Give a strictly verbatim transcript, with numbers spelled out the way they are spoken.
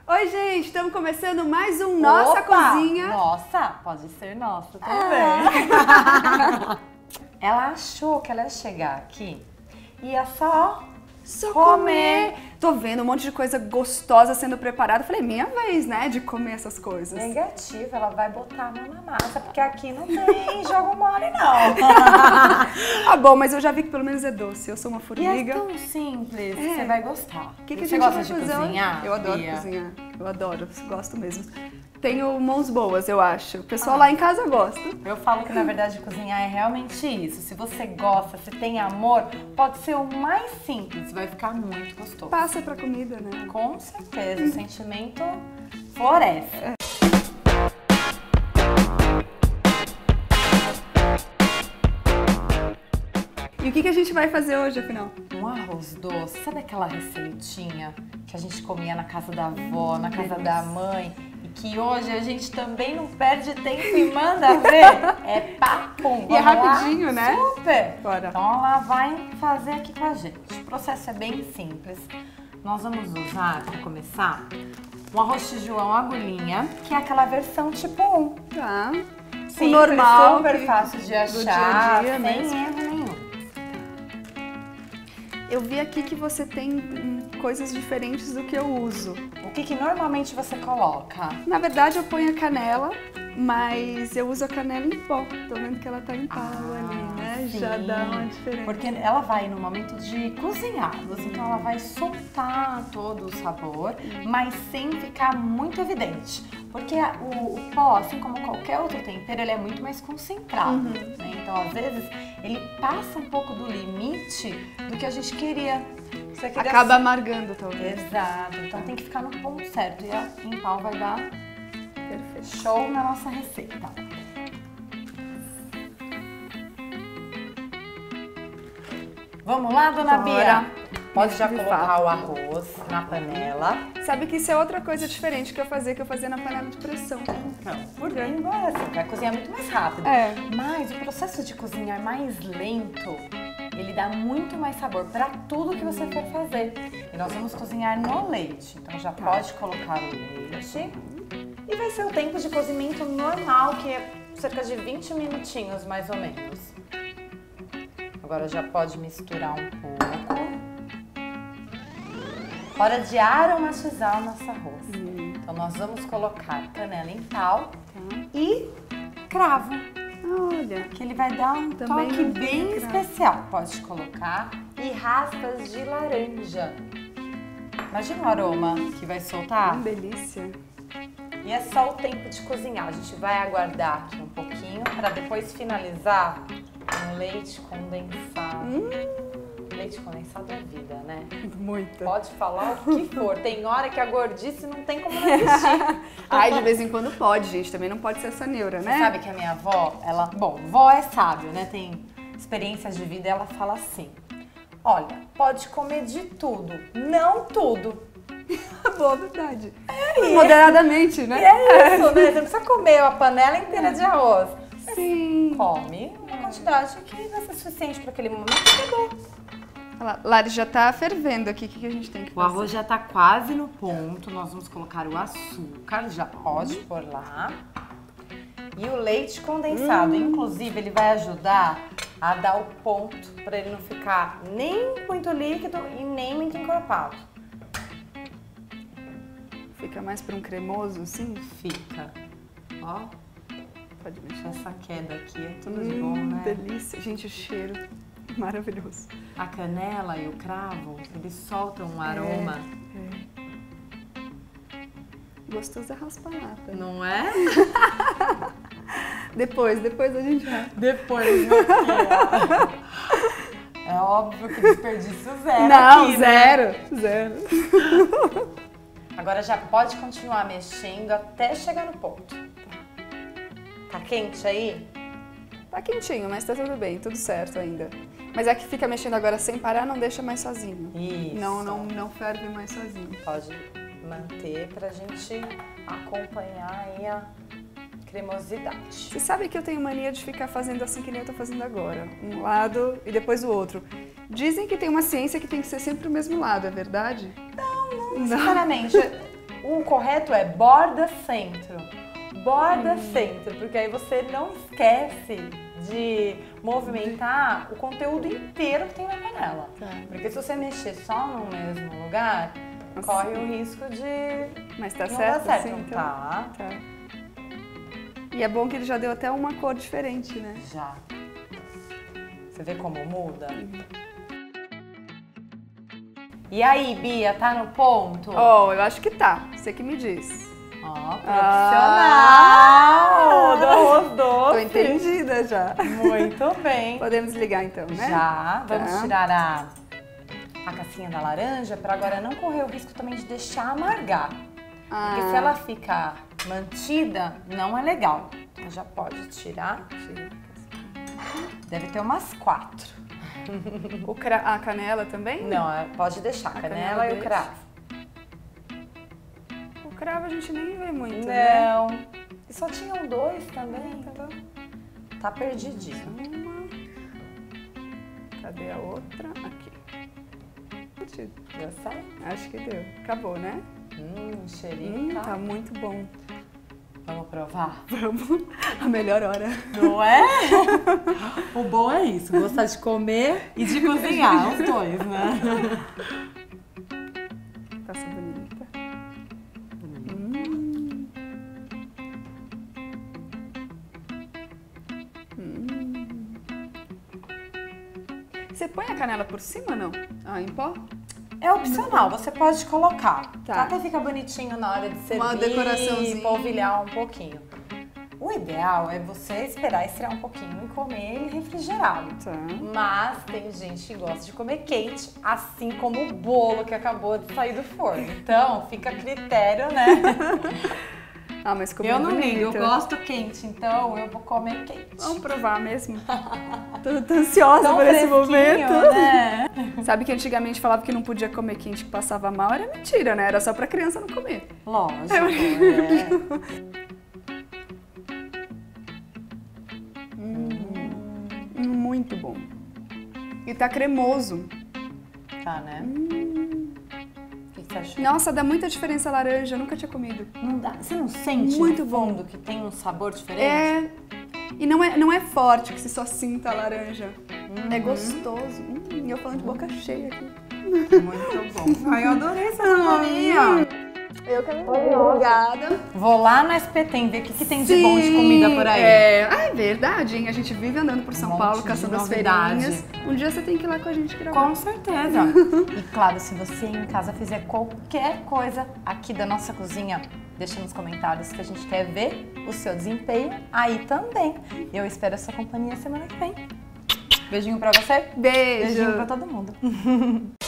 Oi, gente, estamos começando mais um Nossa Opa! Cozinha. Nossa, pode ser nossa também. Ah. Ela achou que ela ia chegar aqui e ia só Só comer. comer. Tô vendo um monte de coisa gostosa sendo preparada. Falei, minha vez, né, de comer essas coisas. Negativo, ela vai botar a mão na massa, porque aqui não tem jogo mole, não. Ah, bom, mas eu já vi que pelo menos é doce. Eu sou uma E é formiga. tão simples, É. você vai gostar. O que, que a Você gente gosta vai de fazer hoje? cozinhar? Eu adoro Bia? cozinhar. Eu adoro, gosto mesmo. Tenho mãos boas, eu acho. O pessoal Ah. lá em casa gosta. Eu falo que na verdade cozinhar é realmente isso. Se você gosta, se tem amor, pode ser o mais simples, vai ficar muito gostoso. Passa pra comida, né? Com certeza, o sentimento floresce. E o que, que a gente vai fazer hoje, afinal? Um arroz doce, sabe aquela receitinha que a gente comia na casa da avó, na casa delícia. da mãe? E que hoje a gente também não perde tempo e manda ver? É papum! E é Vamos lá? rapidinho, né? Super! Bora. Então ela vai fazer aqui com a gente. O processo é bem simples. Nós vamos usar, para começar, um arroz tijuão agulhinha, que é aquela versão tipo um. Tá. Simples, o normal. super que- fácil de achar, do dia a dia sem mesmo. erro nenhum. Eu vi aqui que você tem hum, coisas diferentes do que eu uso. O que, que normalmente você coloca? Na verdade, eu ponho a canela, mas eu uso a canela em pó. Tô vendo que ela tá em pau ali, né? Já sim. dá uma diferença. Porque ela vai no momento de cozinhá-los, então ela vai soltar todo o sabor, mas sem ficar muito evidente. Porque a- o, o pó, assim como qualquer outro tempero, ele é muito mais concentrado, Uhum. né? Então, às vezes, ele passa um pouco do limite do que a gente queria. Você queria Acaba amargando, talvez. Exato, então tem que ficar no ponto certo. E a em pau vai dar Perfeito. show na nossa receita. Vamos lá, dona Bora. Bia? Pode já De colocar fato. o arroz na panela. Sabe que isso é outra coisa diferente que eu fazia, que eu fazia na panela de pressão. Não, por bem, agora você vai cozinhar muito mais rápido. É. Mas o processo de cozinhar mais lento, ele dá muito mais sabor para tudo que você for fazer. E nós vamos cozinhar no leite. Então já Tá. pode colocar o leite. E vai ser o tempo de cozimento normal, que é cerca de vinte minutinhos mais ou menos. Agora já pode misturar um pouco. Hora de aromatizar o nosso arroz. Hum. Então nós vamos colocar canela em pau Tá. e cravo, Olha. que ele vai dar um Também toque não bem tem cravo. especial. Pode colocar e raspas de laranja. Imagina o aroma que vai soltar. Que delícia. E é só o tempo de cozinhar. A gente vai aguardar aqui um pouquinho para depois finalizar com leite condensado. Hum. Leite condensado é vida, né? Muita. Pode falar o que for. Tem hora que a gordice não tem como não existir. Ai, de vez em quando pode, gente. Também não pode ser essa neura, né? Você sabe que a minha avó, ela... Bom, vó é sábio, né? Tem experiências de vida e ela fala assim. Olha, pode comer de tudo, não tudo. Boa verdade. Moderadamente, né? E é isso, né? Você não precisa comer a panela inteira de arroz. Sim. Come uma quantidade que vai ser suficiente para aquele momento e acabou. Olha lá, Lari, já tá fervendo aqui. O que, que a gente tem que O fazer? arroz já tá quase no ponto. Nós vamos colocar o açúcar, já pode pôr lá. E o leite condensado. Inclusive, ele vai ajudar a dar o ponto para ele não ficar nem muito líquido e nem muito encorpado. Fica mais pra um cremoso, assim? Fica. Ó, Pode mexer. essa queda aqui é tudo de bom, Hum, né? delícia. Gente, o cheiro maravilhoso. A canela e o cravo, eles soltam um aroma, É. Gostoso é raspar nata. não é? Depois, depois a gente vai. Depois, meu filho. É óbvio que desperdício zero Não, aqui, né? zero, zero. Agora já pode continuar mexendo até chegar no ponto. Tá quente aí? Tá quentinho, mas tá tudo bem, tudo certo ainda. Mas é que fica mexendo agora sem parar, não deixa mais sozinho. Isso. Não, não, não ferve mais sozinho. Pode manter pra gente acompanhar aí a cremosidade. Você sabe que eu tenho mania de ficar fazendo assim que nem eu tô fazendo agora. Um lado e depois o outro. Dizem que tem uma ciência que tem que ser sempre o mesmo lado, é verdade? Sinceramente, o O correto é borda centro. Borda hum. centro, porque aí você não esquece de movimentar o conteúdo inteiro que tem na panela. Tá. Porque se você mexer só no mesmo lugar, Nossa. corre o risco de Mas tá não certo, dar certo. assim, então? Tá. tá. E é bom que ele já deu até uma cor diferente, né? Já. Você vê como muda? Uhum. E aí, Bia, tá no ponto? Oh, eu acho que tá. Você que me diz. Ó, oh, profissional! Do arroz doce. Tô entendida já. Muito bem. Podemos ligar então, né? Já. Vamos tá. tirar a, a casquinha da laranja para agora não correr o risco também de deixar amargar. Ah. Porque se ela ficar mantida, não é legal. Então já pode tirar. Tira. Deve ter umas quatro. O cra... A canela também? Não, pode deixar. A canela, canela e o cravo. O cravo a gente nem vê muito, Não. né? Não. E só tinham dois também, então tá perdidinho. Uma. Cadê a outra? Aqui. Deu certo? Acho que deu. Acabou, né? Hum, cheirinho hum, tá. tá muito bom. Vamos provar? Vamos. A melhor hora. Não é? O bom é isso, gostar de comer e de cozinhar, os dois, né? Tá bonita. Hum. Hum. Você põe a canela por cima ou não? Ah, em pó? É opcional, você pode colocar. Tá. Até fica bonitinho na hora de servir. Uma decoraçãozinha. Polvilhar um pouquinho. O ideal é você esperar esfriar um pouquinho e comer ele refrigerado. Tá. Mas tem gente que gosta de comer quente, assim como o bolo que acabou de sair do forno. Então, fica a critério, né? Ah, mas como eu não ligo, eu gosto quente, então eu vou comer quente. Vamos provar mesmo. tô, tô ansiosa Tão por esse momento. Né? Sabe que antigamente falava que não podia comer quente, que passava mal? Era mentira, né? Era só pra criança não comer. Lógico, é. hum, muito bom. E tá cremoso. Tá, né? Hum. Você achou? Nossa, dá muita diferença a laranja, eu nunca tinha comido. Não dá. Você não sente muito no fundo que tem um sabor diferente? É. E não é, não é forte que você só sinta a laranja. Uhum. É gostoso. Hum, e eu falando de boca cheia aqui. Muito bom. Ai, eu adorei essa companhia. Eu quero ver. Obrigada. Vou lá no S P T ver o que, que tem de Sim, bom de comida por aí. É, ah, é verdade, hein? A gente vive andando por São um Paulo, caçando as feirinhas. Um dia você tem que ir lá com a gente gravar. Com certeza. E claro, se você em casa fizer qualquer coisa aqui da nossa cozinha, deixa nos comentários que a gente quer ver o seu desempenho aí também. Eu espero a sua companhia semana que vem. Beijinho pra você. Beijo. Beijinho pra todo mundo.